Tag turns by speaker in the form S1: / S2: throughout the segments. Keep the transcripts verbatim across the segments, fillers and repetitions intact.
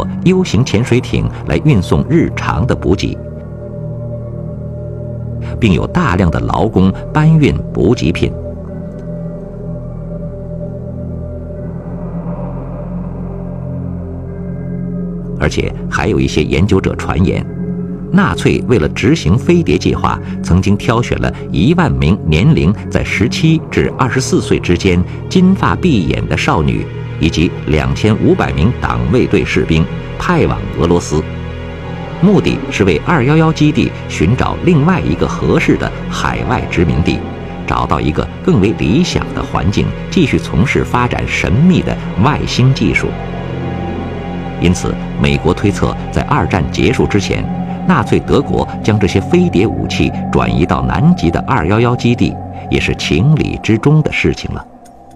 S1: U 型潜水艇来运送日常的补给，并有大量的劳工搬运补给品。而且还有一些研究者传言，纳粹为了执行飞碟计划，曾经挑选了一万名年龄在十七至二十四岁之间、金发碧眼的少女，以及两千五百名党卫队士兵派往俄罗斯，目的是为二一一基地寻找另外一个合适的海外殖民地，找到一个更为理想的环境，继续从事发展神秘的外星技术。因此，美国推测，在二战结束之前，纳粹德国将这些飞碟武器转移到南极的二一一基地，也是情理之中的事情了。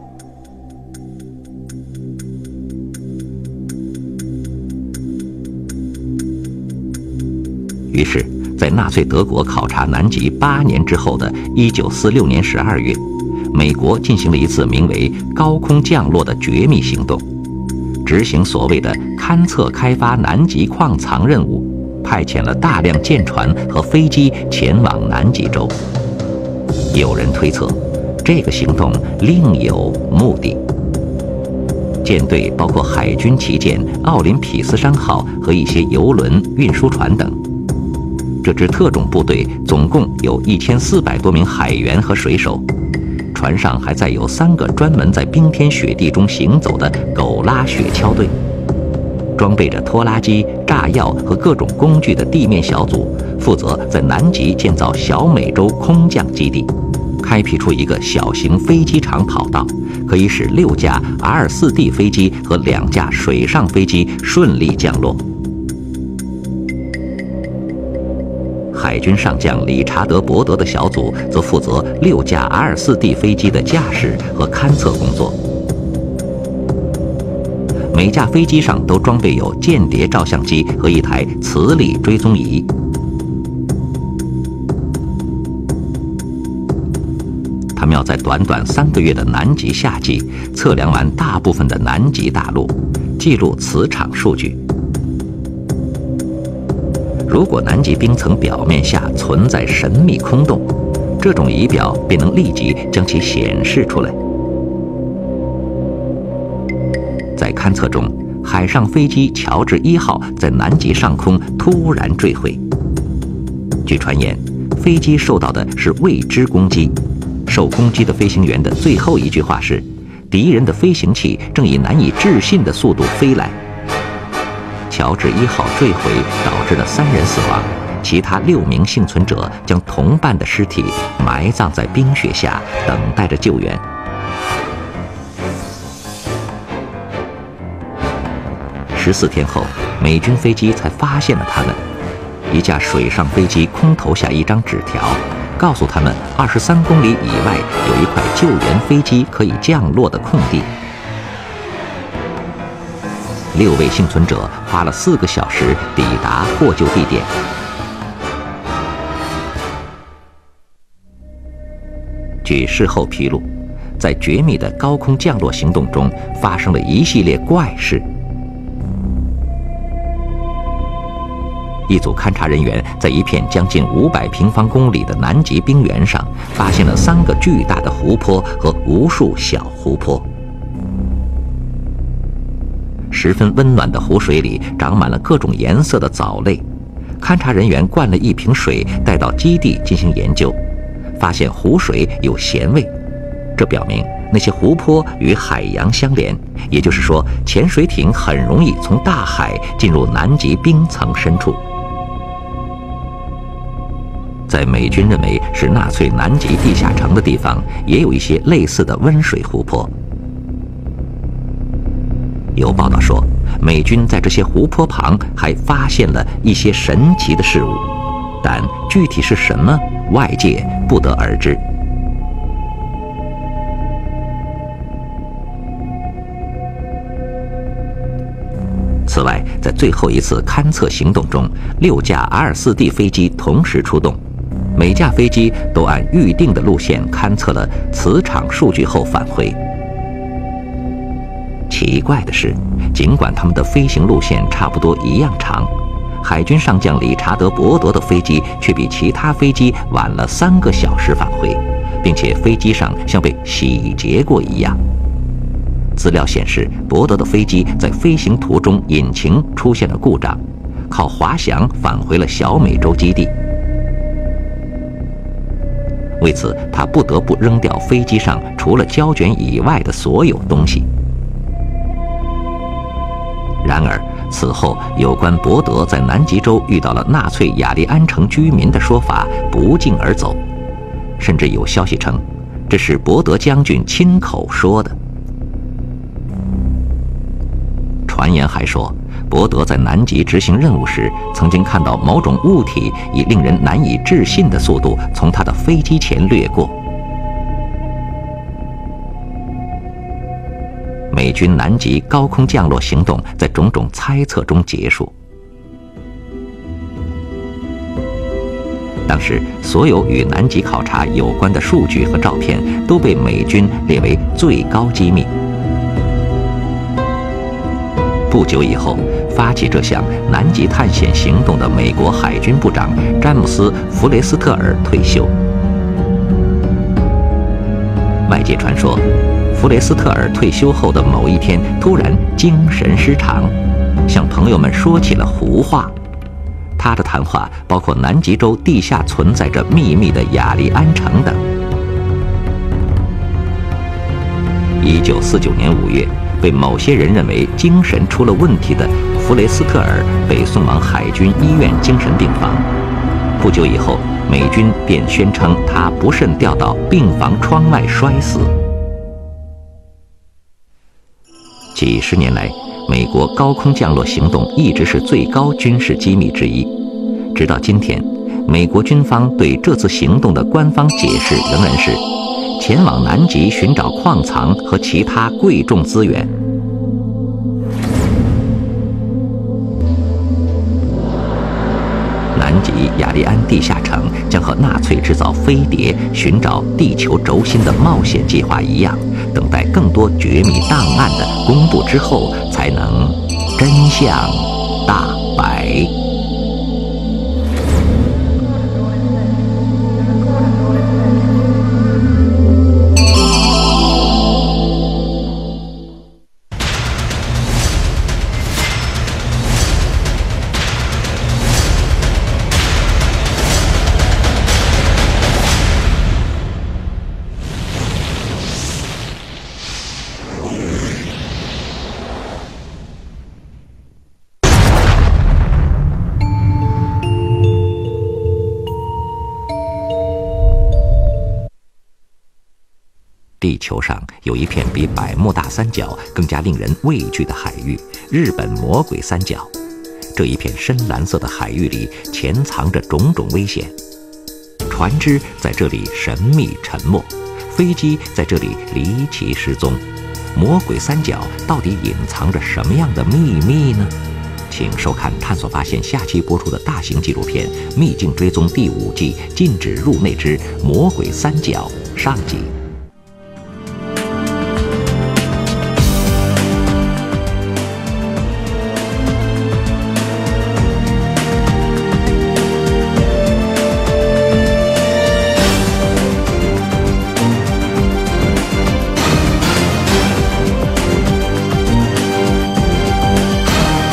S1: 于是，在纳粹德国考察南极八年之后的一九四六年十二月，美国进行了一次名为“高空降落”的绝密行动。执行所谓的勘测开发南极矿藏任务，派遣了大量舰船和飞机前往南极洲。有人推测，这个行动另有目的。舰队包括海军旗舰奥林匹斯山号和一些邮轮、运输船等。这支特种部队总共有一千四百多名海员和水手。船上还载有三个专门在冰天雪地中行走的狗拉雪橇队，装备着拖拉机、炸药和各种工具的地面小组负责在南极建造小美洲空降基地，开辟出一个小型飞机场跑道，可以使六架 R 四 D 飞机和两架水上飞机顺利降落。海军上将理查德·伯德的小组则负责六架 R 四 D 飞机的驾驶和勘测工作。每架飞机上都装备有间谍照相机和一台磁力追踪仪。他们要在短短三个月的南极夏季测量完大部分的南极大陆，记录磁场数据。如果南极冰层表面下存在神秘空洞，这种仪表便能立即将其显示出来。在勘测中，海上飞机乔治一号在南极上空突然坠毁。据传言，飞机受到的是未知攻击。受攻击的飞行员的最后一句话是：“敌人的飞行器正以难以置信的速度飞来。”乔治一号坠毁导致了三人死亡，其他六名幸存者将同伴的尸体埋葬在冰雪下，等待着救援。十四天后，美军飞机才发现了他们。一架水上飞机空投下一张纸条，告诉他们二十三公里以外有一块救援飞机可以降落的空地。六位幸存者花了四个小时抵达获救地点。据事后披露，在绝密的高空降落行动中，发生了一系列怪事。一组勘察人员在一片将近五百平方公里的南极冰原上，发现了三个巨大的湖泊和无数小湖泊。十分温暖的湖水里长满了各种颜色的藻类。勘察人员灌了一瓶水带到基地进行研究，发现湖水有咸味，这表明那些湖泊与海洋相连，也就是说，潜水艇很容易从大海进入南极冰层深处。在美军认为是纳粹南极地下城的地方，也有一些类似的温水湖泊。有报道说，美军在这些湖泊旁还发现了一些神奇的事物，但具体是什么，外界不得而知。此外，在最后一次勘测行动中，六架 R 四 D 飞机同时出动，每架飞机都按预定的路线勘测了磁场数据后返回。 奇怪的是，尽管他们的飞行路线差不多一样长，海军上将理查德·伯德的飞机却比其他飞机晚了三个小时返回，并且飞机上像被洗劫过一样。资料显示，伯德的飞机在飞行途中引擎出现了故障，靠滑翔返回了小美洲基地。为此，他不得不扔掉飞机上除了胶卷以外的所有东西。然而，此后有关伯德在南极洲遇到了纳粹雅利安城居民的说法不胫而走，甚至有消息称，这是伯德将军亲口说的。传言还说，伯德在南极执行任务时，曾经看到某种物体以令人难以置信的速度从他的飞机前掠过。美军南极高空降落行动在种种猜测中结束。当时，所有与南极考察有关的数据和照片都被美军列为最高机密。不久以后，发起这项南极探险行动的美国海军部长詹姆斯·弗雷斯特尔退休。外界传说，弗雷斯特尔退休后的某一天突然精神失常，向朋友们说起了胡话。他的谈话包括南极洲地下存在着秘密的雅利安城等。一九四九年五月，被某些人认为精神出了问题的弗雷斯特尔被送往海军医院精神病房。不久以后，美军便宣称他不慎掉到病房窗外摔死。几十年来，美国高空降落行动一直是最高军事机密之一。直到今天，美国军方对这次行动的官方解释仍然是前往南极寻找矿藏和其他贵重资源。南极雅利安地下城将和纳粹制造飞碟、寻找地球轴心的冒险计划一样，等待更多绝密档案的公布之后，才能真相大白。地球上有一片比百慕大三角更加令人畏惧的海域——日本魔鬼三角。这一片深蓝色的海域里潜藏着种种危险，船只在这里神秘沉没，飞机在这里离奇失踪。魔鬼三角到底隐藏着什么样的秘密呢？请收看《探索发现》下期播出的大型纪录片《秘境追踪》第五季《禁止入内之魔鬼三角》上集。